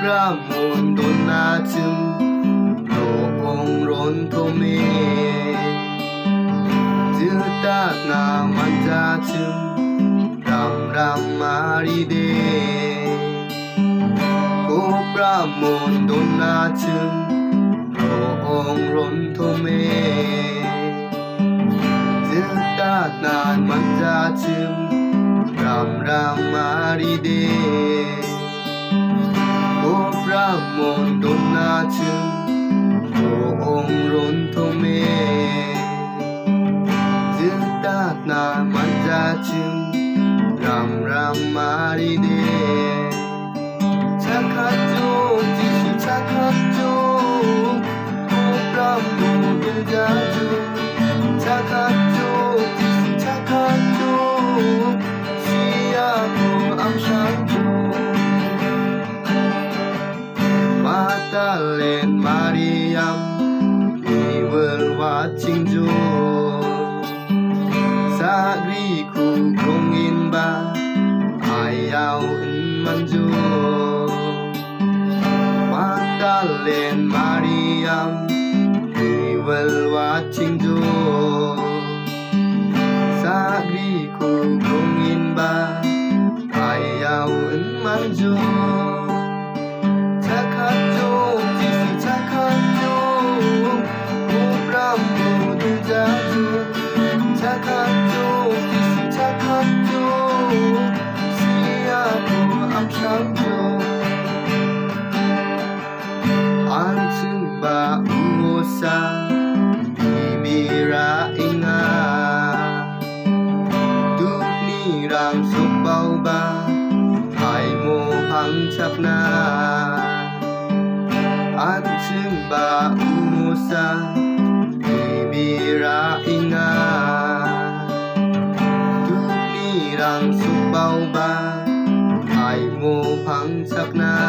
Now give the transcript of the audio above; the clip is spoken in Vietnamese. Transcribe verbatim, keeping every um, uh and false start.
ra môn đôn na chim lộ ông rôn thô mê chữ ta na man ra chim ram ram mari de cô ra môn đôn na chim lộ ông rôn thô mê chữ ta na man ra chim ram ram mari de cô ra môn đôn na chim lộ ông rôn thô mê chữ ta na man ra chim ram ram mari de 착하죠 지수 착하죠 꼬브라 모든 자주 착하죠 지수 착하죠 시야고 암상죠 Magdalene Mariam we will watching jo Sagri khu krongin ba ayaw in manjo Magdalene Mariam we will watching jo Sagri khu krongin ba ayaw in manjo 착하죠 지수 착하죠 꼬브라 모두 자주 착하죠 지수 착하죠 시야고 암상죠 안승바 우오사 비비라 잉아 뚝니랑 속바우바 하이모 방착나 Anjing ba umusa bibira inga Duk nirang sukbau ba Ai mo phang chak na